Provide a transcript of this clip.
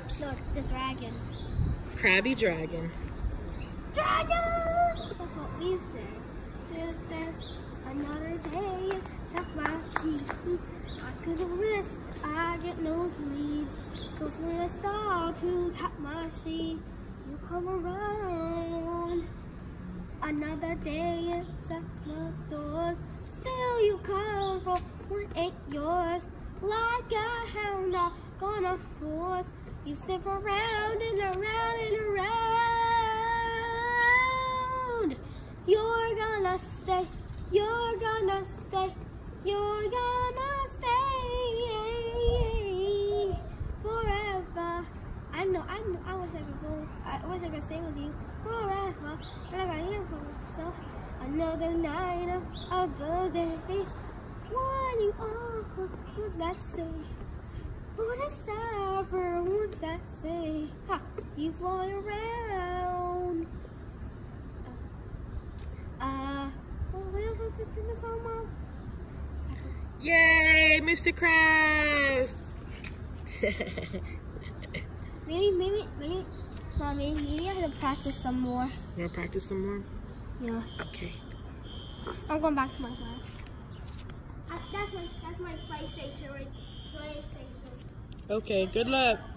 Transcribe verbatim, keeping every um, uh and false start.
crabs. No, the dragon. Krabby dragon. Dragon! That's what we say. Another day, suck my key. I could risk, I get no sleep. Cause when I start to cut my seat, you come around. Another day, suck my doors. Still you come for what ain't yours. Like a hound, I'm gonna force you sniff around and around and around. You're gonna stay, you're gonna stay, you're gonna stay forever. I know, I know, I wish I could go, I wish I could stay with you forever. But I got here for myself. Another night of the days. When you are, what that say? For the suffer, what's that say? Ha! You fly around. Uh, uh what else was in the song, Mom? Yay, Mister Krabs! maybe, maybe, maybe, Mommy, maybe I have to practice some more. You wanna practice some more? Yeah. Okay. I'm going back to my class. That's my, that's my PlayStation, right? PlayStation. Okay, good luck.